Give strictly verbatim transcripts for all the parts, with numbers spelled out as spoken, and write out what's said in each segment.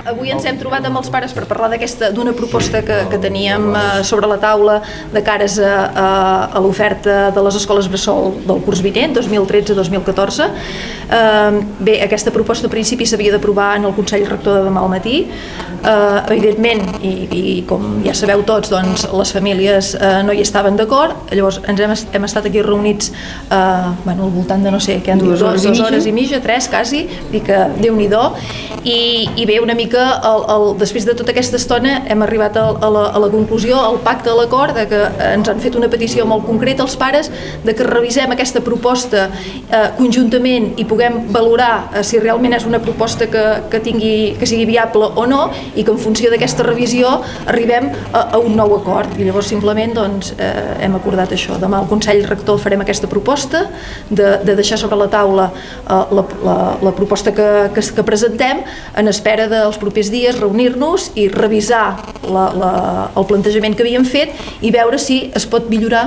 avui ens hem trobat amb els pares per parlar d'aquesta d'una proposta que, que teníem sobre la taula de cares a, a, a l'oferta de les escoles bressol del curs vinent, dos mil tretze dos mil catorze. Eh, bé, aquesta proposta al principi s'havia d'aprovar en el Consell Rector de demà al matí. Eh, evidentment, i, i com ja sabeu tots, doncs, les famílies eh, no hi estaven d'acord, llavors ens hem, hem estat aquí reunits eh, bueno, al voltant de no sé què han dit, dues hores, dues hores i mitja, tres quasi, dir que Déu-n'hi-do, i, i bé, una mica el, el, després de tota aquesta estona hem arribat a, a, la, a la conclusió, al pacte, a l'acord, de que ens han fet una petició molt concreta als pares de que revisem aquesta proposta eh, conjuntament i puguem valorar eh, si realment és una proposta que, que, tingui, que sigui viable o no, i que en funció d'aquesta revisió arribem a, a un nou acord. I llavors simplement doncs, eh, hem acordat això. Demà al Consell Rector farem aquesta proposta de, de deixar sobre la taula eh, la, la, la proposta que, que, que presentem, en espera dels propers dies reunir-nos i revisar la, la, el plantejament que havíem fet i veure si es pot millorar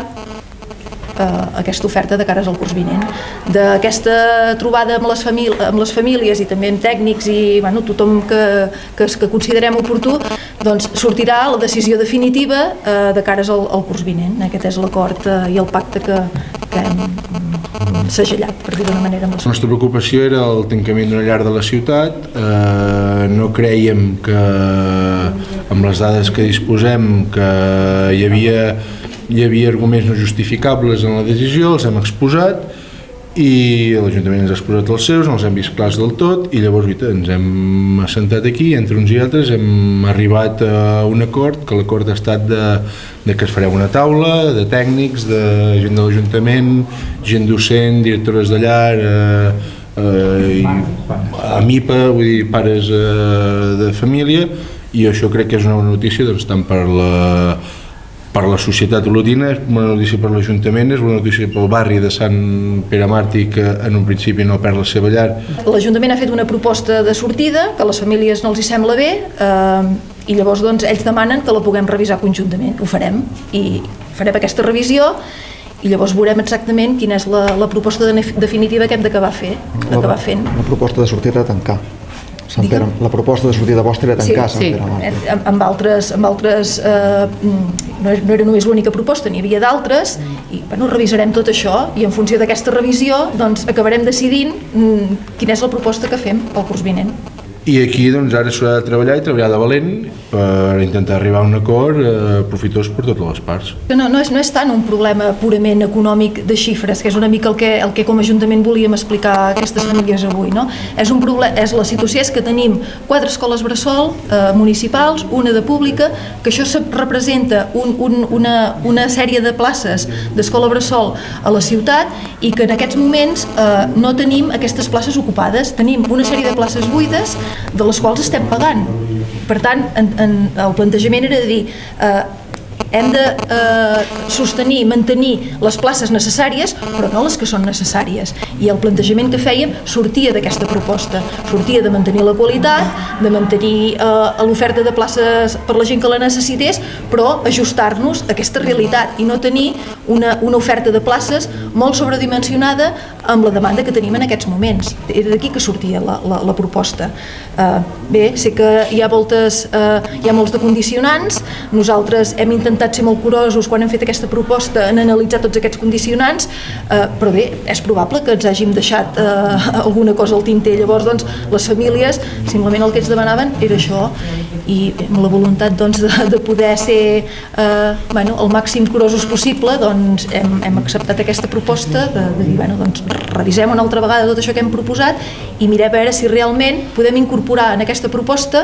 eh, aquesta oferta de cares al curs vinent. D'aquesta trobada amb les, amb les famílies i també amb tècnics i bueno, tothom que, que, que considerem oportú, doncs sortirà la decisió definitiva eh, de cares al, al curs vinent. Aquest és l'acord eh, i el pacte que, que hem segellat, per dir d'una manera. La nostra preocupació era el tancament d'una llar de la ciutat. Eh, no creiem que, amb les dades que disposem, que hi havia, hi havia arguments no justificables en la decisió, els hem exposat i l'Ajuntament ens ha exposat els seus, no els hem vist clars del tot i llavors ens hem assentat aquí, entre uns i altres hem arribat a un acord, que l'acord ha estat de, de que es farà una taula de tècnics, de gent de l'Ajuntament, gent docent, directores de llar, eh, eh, a MIPA, vull dir, pares eh, de família, i això crec que és una bona notícia doncs, tant per la per la societat olotina, és una notícia per l'Ajuntament, és una notícia pel barri de Sant Pere Màrtir, que en un principi no perd la seva llar. L'Ajuntament ha fet una proposta de sortida, que a les famílies no els hi sembla bé, eh, i llavors doncs, ells demanen que la puguem revisar conjuntament. Ho farem, i farem aquesta revisió, i llavors veurem exactament quina és la, la proposta de, definitiva que hem d'acabar fer, d'acabar fent. La proposta de sortida era tancar. Sant Pere, la proposta de sortida vostra era tancar sí, Sant Pere Màrtir. Sí, amb altres, amb altres eh, no era només l'única proposta, n'hi havia d'altres, i bueno, revisarem tot això, i en funció d'aquesta revisió doncs, acabarem decidint mm, quina és la proposta que fem pel curs vinent. I aquí doncs, ara s'haurà de treballar i treballar de valent per intentar arribar a un acord eh, profitós per totes les parts. No, no, és, no és tant un problema purament econòmic de xifres, que és una mica el que, el que com a Ajuntament volíem explicar a aquestes famílies avui. No? És un problema, és la situació és que tenim quatre escoles bressol eh, municipals, una de pública, que això representa un, un, una, una sèrie de places d'escola bressol a la ciutat i que en aquests moments eh, no tenim aquestes places ocupades, tenim una sèrie de places buides de les quals estem pagant. Per tant, en, en, el plantejament era de dir eh, hem de eh, sostenir, mantenir les places necessàries, però no les que són necessàries. I el plantejament que fèiem sortia d'aquesta proposta, sortia de mantenir la qualitat, de mantenir eh, l'oferta de places per la gent que la necessités, però ajustar-nos a aquesta realitat i no tenir una, una oferta de places molt sobredimensionada amb la demanda que tenim en aquests moments. Era d'aquí que sortia la, la, la proposta. Eh, bé, sé que hi ha, voltes, eh, hi ha molts de condicionants, nosaltres hem intentat ser molt curosos quan hem fet aquesta proposta en analitzar tots aquests condicionants, eh, però bé, és probable que ens hàgim deixat eh, alguna cosa al tinter. Llavors, doncs, les famílies, simplement el que ens demanaven era això, i amb la voluntat doncs, de, de poder ser eh, bueno, el màxim curosos possible, doncs hem, hem acceptat aquesta proposta de, de dir, bueno, doncs, revisem una altra vegada tot això que hem proposat i mirem a veure si realment podem incorporar en aquesta proposta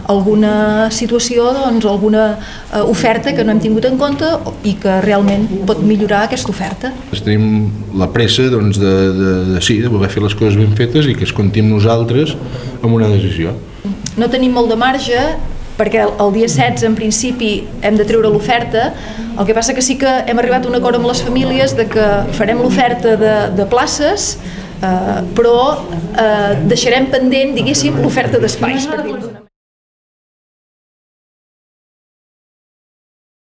alguna situació, doncs, alguna eh, oferta que no hem tingut en compte i que realment pot millorar aquesta oferta. Tenim la pressa doncs, de, de, de, sí, de voler fer les coses ben fetes i que es compti amb nosaltres amb una decisió. No tenim molt de marge perquè el dia setze en principi hem de treure l'oferta, el que passa que sí que hem arribat a un acord amb les famílies de que farem l'oferta de, de places, eh, però eh, deixarem pendent, diguéssim, l'oferta d'espais.